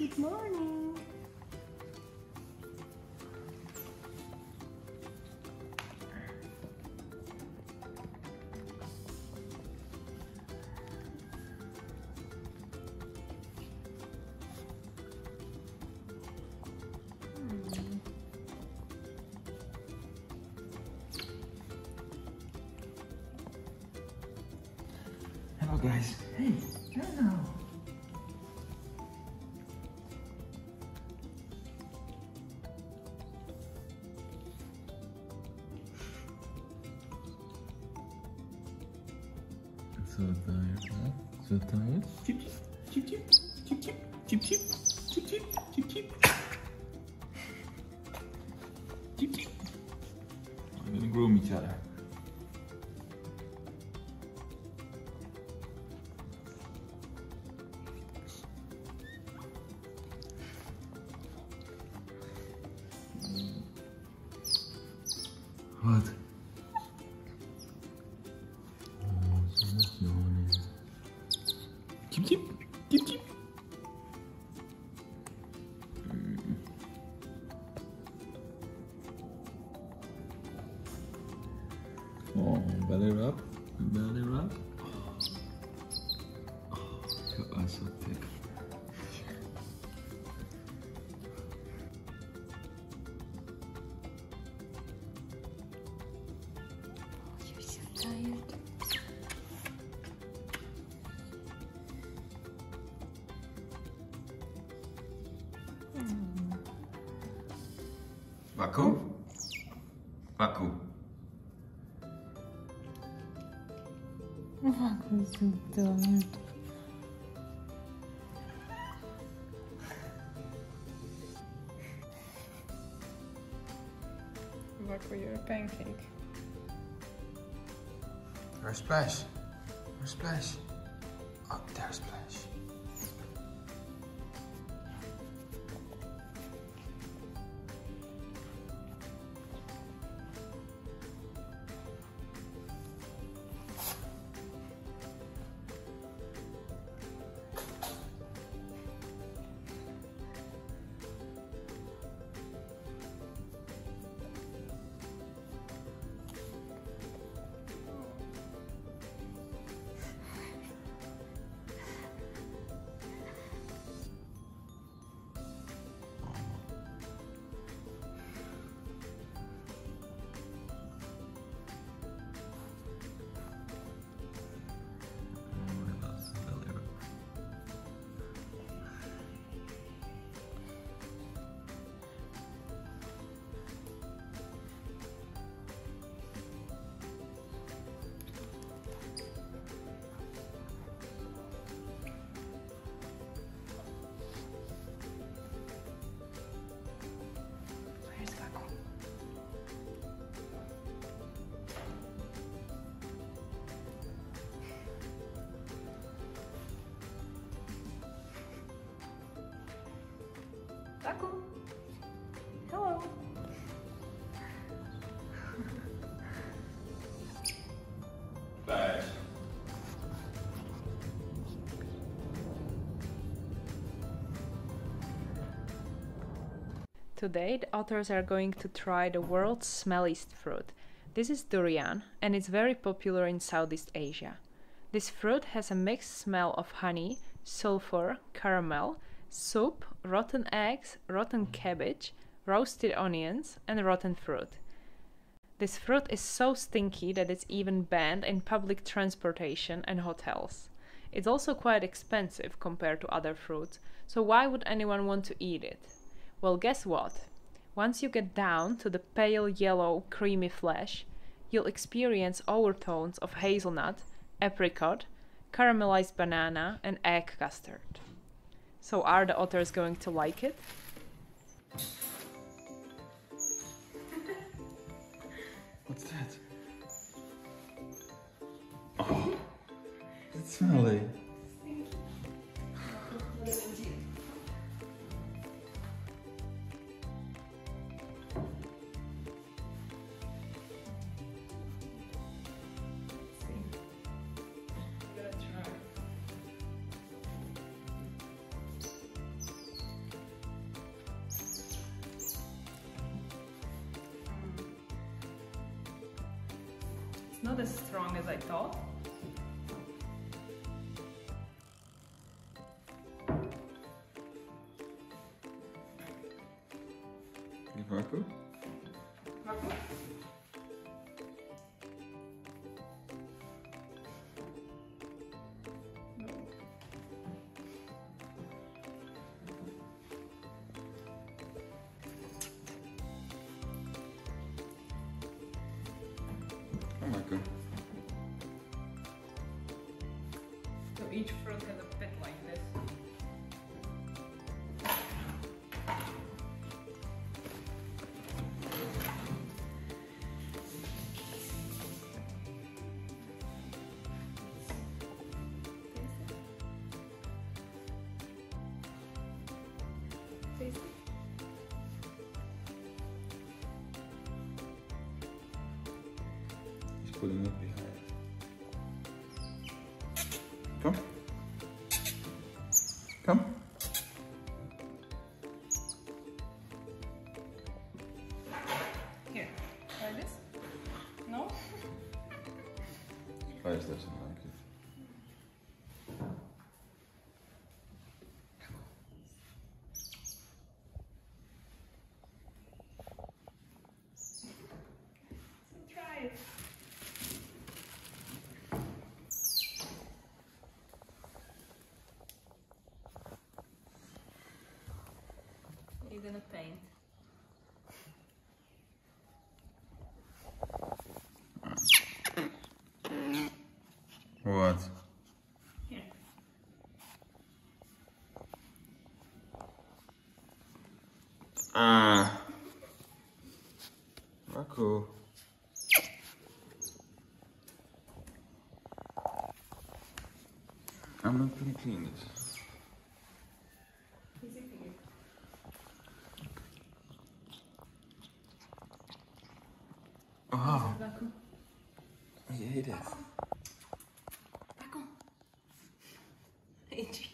Good morning. Hello guys. Hey, hello. So tired, huh? So tired? Chip chip, chip chip, chip chip, chip chip, chip chip, chip chip. Chip chip. We're gonna groom each other. What? Oh, so much yawning. Chip chip, chip chip. Oh, belly rub, belly rub. Oh, your eyes so thick. You're so tired. Waku? Waku. Waku's so tired. Waku, you're a pancake. Where's Splash? Where's Splash? Oh, there's Splash. Waku. Hello. Splash. Today, the otters are going to try the world's smelliest fruit. This is durian, and it's very popular in Southeast Asia. This fruit has a mixed smell of honey, sulfur, caramel, soup, rotten eggs, rotten cabbage, roasted onions, and rotten fruit. This fruit is so stinky that it's even banned in public transportation and hotels. It's also quite expensive compared to other fruits, so why would anyone want to eat it? Well, guess what? Once you get down to the pale yellow creamy flesh, you'll experience overtones of hazelnut, apricot, caramelized banana, and egg custard. So are the otters going to like it? What's that? Oh, it's smelly. It's not as strong as I thought. Give Waku. Waku? Come Waku. So each fruit has a pit like this. Taste it. He's putting it behind. Come. Come. Here, try this. No? Spice doesn't like it. Try it. You're gonna paint. What? Here. Waku. I'm not gonna clean this. Easy for you. Oh, Waku. I hate it. Waku. Itchy.